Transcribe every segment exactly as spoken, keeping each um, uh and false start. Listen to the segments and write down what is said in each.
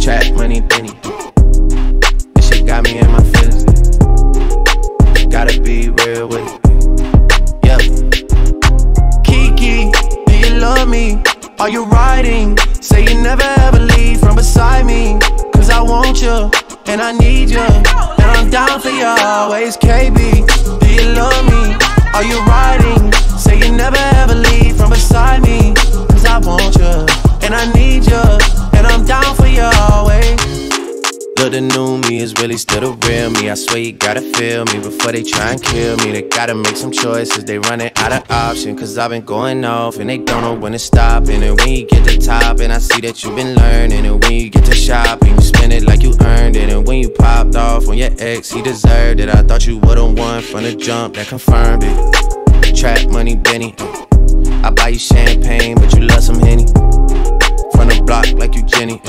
Trap money, Benny. This shit got me in my feelings. Gotta be real with it. Yeah. Kiki, do you love me? Are you riding? Say you never ever leave from beside me. Cause I want you, and I need you, and I'm down for you always. K B, do you love me? Are you riding? Say you never ever leave from beside me. Cause I want you, and I need you, and I'm down for you always. Look, the new me is really still the real me. I swear you gotta feel me before they try and kill me. They gotta make some choices, they running out of option. Cause I've been going off and they don't know when to stop. And when you get to top, and I see that you've been learning. And when you get to shopping, you spend it like you earned it. And when you popped off on your ex, he deserved it. I thought you would've won from the jump, that confirmed it. Trap money, Benny. I buy you champagne, but you love some Henny. From the block like you Jenny.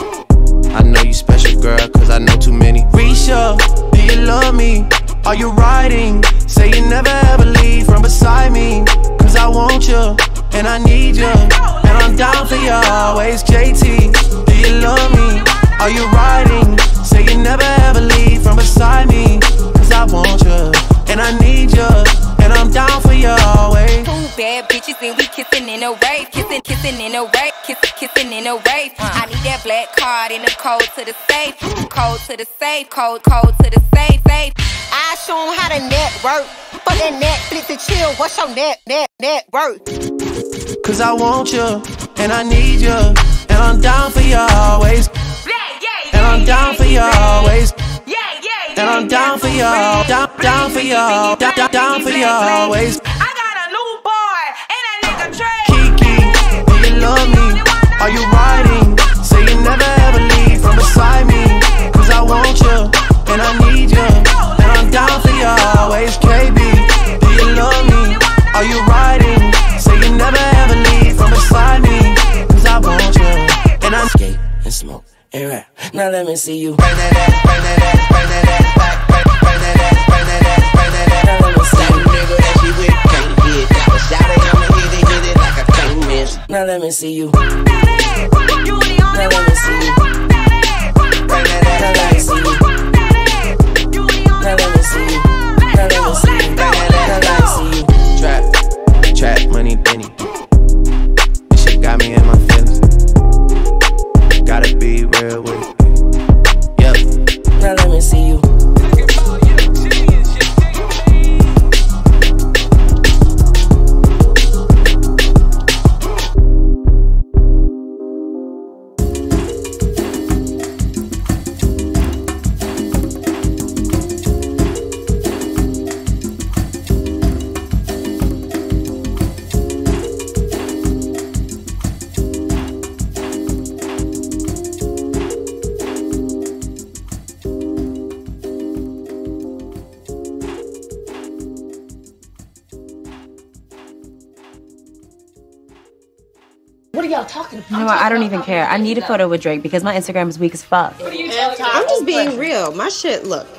I know you special, girl, cause I know too many. Risha, do you love me? Are you riding? Say you never ever leave from beside me. Cause I want you, and I need you, and I'm down for you always. J T, do you love me? Are you riding? Say you never ever leave from beside me. Cause I want you, and I need you, and I'm down for you always. Two bad bitches and we kissing in a wave. Kissing, kissing in a wave. Kissing, kissing in a wave. I need that black card in the code to the safe. Code to the safe. Code, code to the safe. Safe. I show them how to network. For that Netflix and chill. What's your net, net, net worth? Cause I want you, and I need you, and I'm down for you always. And I'm down for you always. And I'm down for you, down, down for you, down, down, down for you always. I got a new boy, and that nigga Trey. Kiki, do you love me? Are you riding? Say you never ever leave from beside me. Cause I want you, and I need you, and I'm down for you always. K B, do you love me? Are you riding? Say you never ever leave from beside me. Cause I want you, and I skate and smoke and rap. Now let me see you burn that ass, burn that ass, burn that ass back, burn, burn that ass, burn that ass, burn that ass. Now let me see you, nigga that she with can't get. Got a shot it, I'ma hit it, hit it like I can't miss. Now let me see you. Now let me see you. Burn that ass, now let me see you. Now let me see you. Now let me see you. Burn that ass, now let me see you. Trap, trap money, Benny. This shit got me in my feelings. Gotta be real with it. Yep. Now let me see you. What are y'all talking about? You know what? I don't even care. I need a photo with Drake because my Instagram is weak as fuck. I'm just being real. My shit, look,